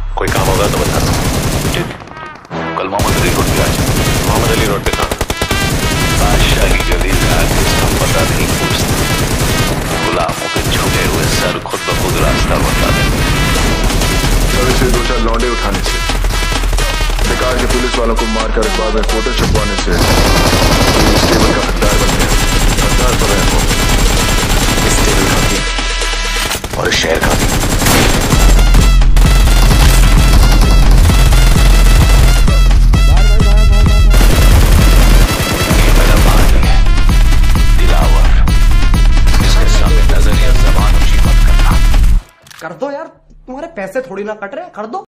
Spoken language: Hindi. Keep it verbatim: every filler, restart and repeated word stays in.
कोई काम होगा तो बता दो। ठीक, कल मोहम्मद अली रोड पे आ जाओ। मोहम्मद अली रोड पे कहाँ? बादशाह की गली जाके उसका पता नहीं पूछता, गुलामों के झुके हुए सर खुद ब खुद रास्ता बता देंगे। सर इसे दो चार लौंडे उठाने से, बेकार के पुलिस वालों को मारकर अखबार में फोटो छपवाने से इस टेबल का हकदार बन गया। हकदार पर है वो, इस टेबल का भी और इस शहर का भी। कर दो यार, तुम्हारे पैसे थोड़ी ना कट रहे, कर दो।